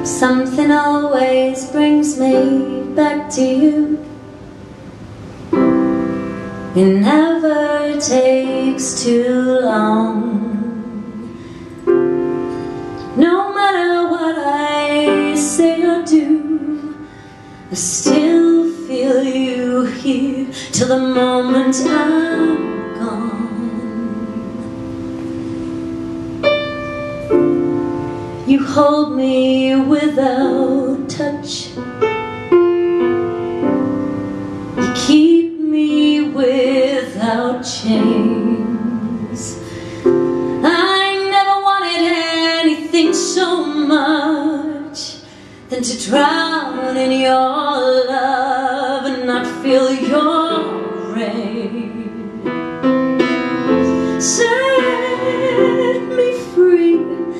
Something always brings me back to you. It never takes too long. No matter what I say or do, I still feel you here till the moment I'm gone. You hold me without touch. You keep me without chains. I never wanted anything so much than to drown in your love and not feel your rain. Set me free,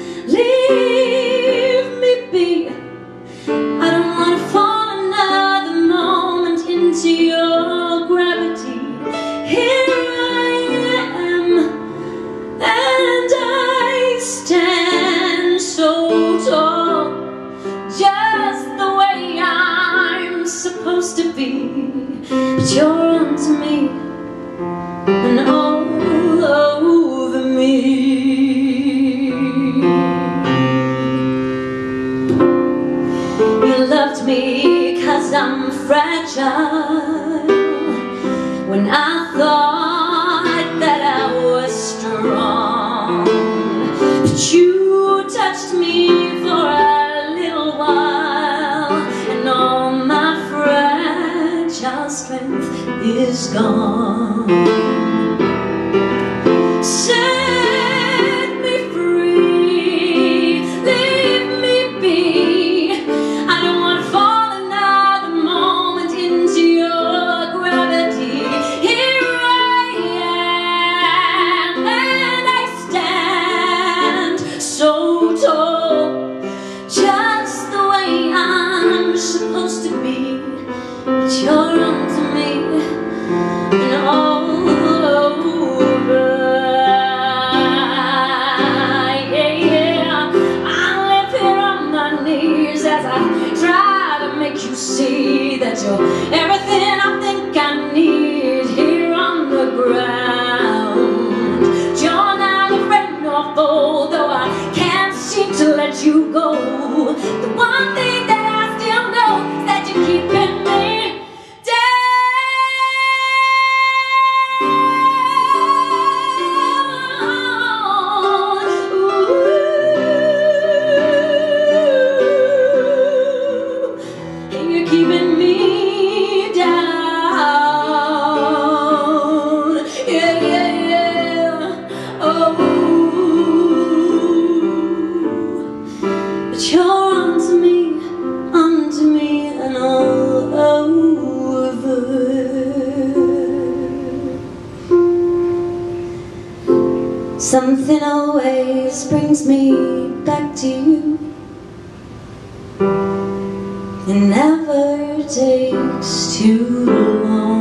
leave me be. I don't want to fall another moment into your gravity. Here I am, and I stand so tall, just the way I'm supposed to be. But you're onto me and all over me. You loved me 'cause I'm fragile, when I thought that I was strong. But you touched me for a little while, and all my fragile strength is gone. Set me free, leave me be. I don't want to fall another moment into your gravity. Here I am, and I stand so tall, just the way I'm supposed to be. But you're onto me and all over. As I try to make you see that you're everything I think I need here on the ground. You're neither friend nor foe, though I can't seem to let you go. The one thing that I still know is that you're keeping me keeping me down. Yeah, yeah, yeah. Oh, but you're onto me and all over. Something always brings me back to you. It never takes too long.